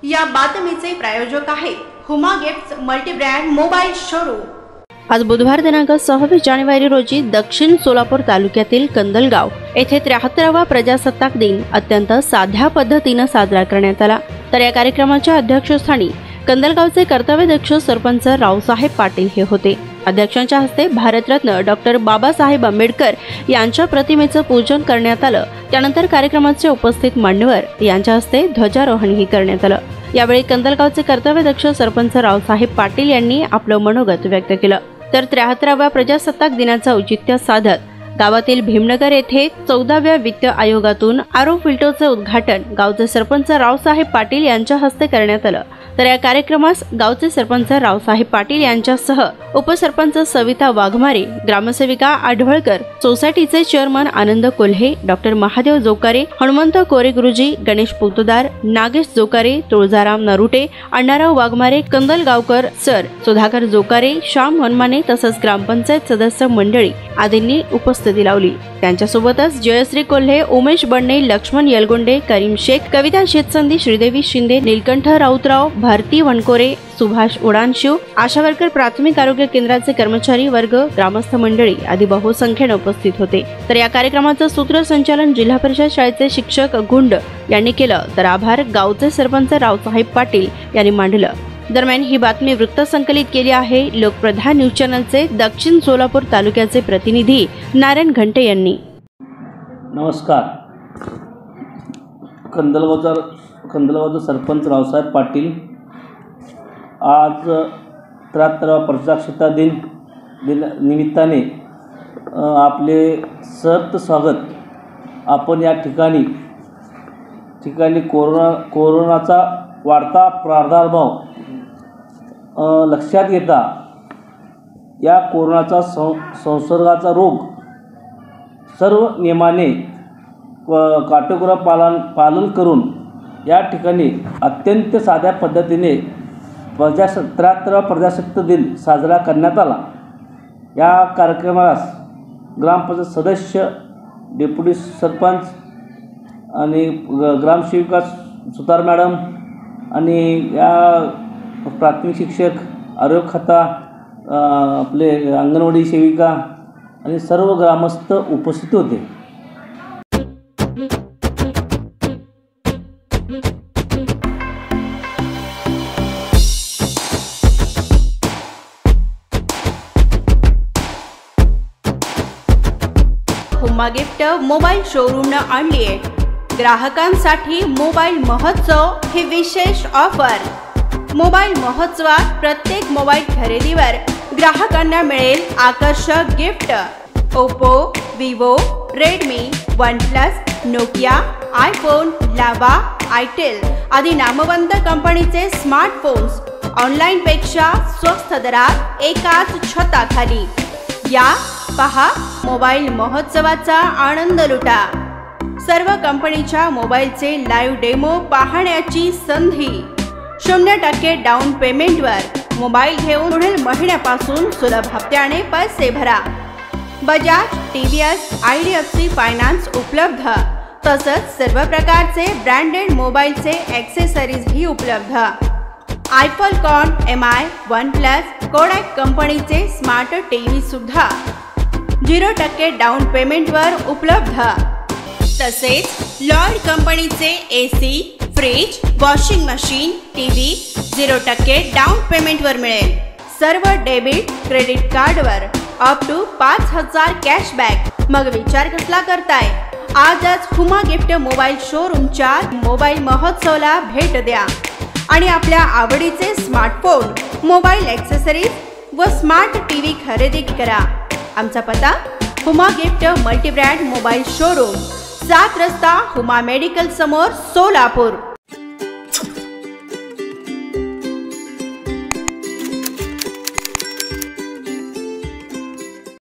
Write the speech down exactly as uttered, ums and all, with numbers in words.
या बातमीचे प्रायोजक आहे Huma gifts multibrand mobile showroom. आज बुधवार दिनांक सव्वीस जानेवारी रोजी दक्षिण सोलापूर तालुक्यातील कंदलगाव येथे त्र्याहत्तरावा प्रजासत्ताक दिन अत्यंत साध्या पद्धतीने साजरा करण्यात आला। तर या कार्यक्रमाच्या अध्यक्षस्थानी कंदलगावचे कर्तव्यदक्ष सरपंच रावसाहेब पाटील हे होते। अध्यक्षांच्या हस्ते भारतरत्न डॉक्टर बाबासाहेब आंबेडकर यांच्या प्रतिमेचं पूजन करण्यात आलं। त्यानंतर कार्यक्रमाचे उपस्थित मान्यवर यांच्या हस्ते ध्वजारोहणही करण्यात आलं। यावेळी कंदलगावचे कर्तव्यदक्ष सरपंच रावसाहेब पाटील यांनी आपलं मनोगत व्यक्त केलं। तर त्र्याहत्तराव्या प्रजासत्ताक दिनाचं औचित्य साधत गावातील भीमनगर येथे चौदाव्या वित्त आयोगातून आरो फिल्टरचे उद्घाटन गावचे सरपंच रावसाहेब पाटील यांच्या हस्ते करण्यात आलं। तर या कार्यक्रमास गावचे सरपंच रावसाहेब पाटील यांच्यासह उपसरपंच सविता वाघमारे, ग्रामसेविका आढवळकर, सोसायटीचे चेअरमन आनंद कोल्हे, डॉक्टर महादेव जोकारे, हनुमंत कोरे गुरुजी, गणेश पोतदार, नागेश जोकारे, तुळजाराम नरुटे, अण्णाराव वाघमारे, कंदलगावकर सर, सुधाकर जोकारे, श्याम हनुमाने तसंच ग्रामपंचायत सदस्य मंडळी आदींनी उपस्थिती लावली। त्यांच्यासोबतच जयश्री कोल्हे, उमेश बडणे, लक्ष्मण यलगोंडे, करीम शेख, कविता शेतसंदी, श्रीदेवी शिंदे, नीलकंठ राऊतराव, भारती वनकोरे, सुभाष उडानशिव, आशा वर्कर, प्राथमिक आरोग्य केंद्राचे कर्मचारी वर्ग, ग्रामस्थ मंडळी आदी बहुसंख्येने उपस्थित होते। तर या कार्यक्रमाचं सूत्रसंचालन जिल्हा परिषद शाळेचे शिक्षक गुंड यांनी केलं। तर आभार गावचे सरपंच रावसाहेब पाटील यांनी मांडलं। दरम्यान ही बातमी वृत्त संकलित केली आहे लोकप्रधान न्यूज चॅनलचे दक्षिण सोलापूर तालुक्याचे प्रतिनिधी नारायण घंटे यांनी। नमस्कार। कंदलगावचा कंदलगावचा सरपंच रावसाहेब पाटील आज त्र्याहत्तरावा प्रजासत्ताक दिन दिन निमित्ताने आपले सहर्ष स्वागत आपण या ठिकाणी ठिकाणी कोरोना कोरोनाचा वाढता प्रादुर्भाव लक्षात घेता या कोरोनाचा संसर्गाचा रोग सर्व नियमाने काटेकोर पालन पालन करून या ठिकाणी अत्यंत साध्या पद्धतीने प्रजासत्ताक त्र्याहत्तरावा प्रजासत्ताक दिन साजरा करण्यात आला। या कार्यक्रमास ग्रामपंचायत सदस्य, डेप्युटी सरपंच आणि ग्रामसेविका सुतार मॅडम आणि या प्राथमिक शिक्षक, आरोग्य खाता, आपले अंगणवाडी सेविका आणि सर्व ग्रामस्थ उपस्थित होते। हुमा गिफ्ट मोबाईल शोरूम आणली आहे ग्राहकांसाठी मोबाईल महोत्सव ही विशेष ऑफर। मोबाईल महोत्सवात प्रत्येक मोबाईल खरेदीवर ग्राहकांना मिळेल आकर्षक gift. Oppo, Vivo, Redmi, OnePlus, Nokia, iPhone, Lava, itel आदी नामवंत कंपनीचे स्मार्टफोन्स ऑनलाईन पेक्षा स्वस्त दरात एकाच छताखाली। या पहा मोबाईल महोत्सवाचा आनंद लुटा। सर्व कंपनीच्या मोबाईलचे लाईव्ह डेमो पाहण्याची संधी। शून्य टक्के डाऊन पेमेंटवर मोबाईल घेऊन पुढील महिन्यापासून सुलभ हप्त्याने पैसे भरा। बजाज, टीव्हीएस, आयडीएफसी फायनान्स उपलब्ध। तसंच सर्व प्रकारचे ब्रँडेड मोबाईलचे ॲक्सेसरीजही उपलब्ध। IPhone, M I, OnePlus, Kodak कंपनीचे स्मार्ट टीव्ही सुद्धा झिरो टक्के डाऊन पेमेंटवर उपलब्ध। तसेच लॉयड कंपनीचे AC, fridge, washing machine, TV zero टक्के डाऊन पेमेंटवर मिळेल। सर्व डेबिट क्रेडिट कार्डवर अप टू पाच हजार कॅशबॅक। मग विचार कसला करताय? आजच हुमा गिफ्ट मोबाईल शोरूमच्या मोबाईल महोत्सवाला भेट द्या आणि आपल्या आवडीचे स्मार्टफोन, मोबाईल ॲक्सेसरीज व स्मार्ट टीव्ही खरेदी करा। आमचा पत्ता Huma gift multi-brand mobile showroom, Saat Rasta, Huma medical समोर, सोलापूर।